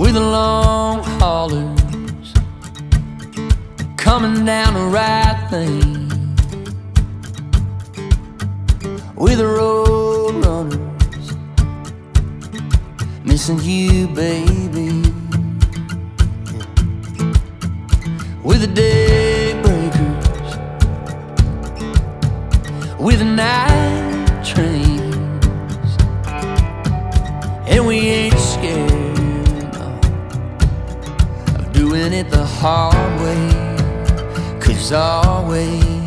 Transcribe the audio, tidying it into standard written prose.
with the long haulers coming down the right lane, with the road runners missing you, baby, with the day breakers, with the night trains, and we ain't scared, no, of doing it the hard way, 'cause our way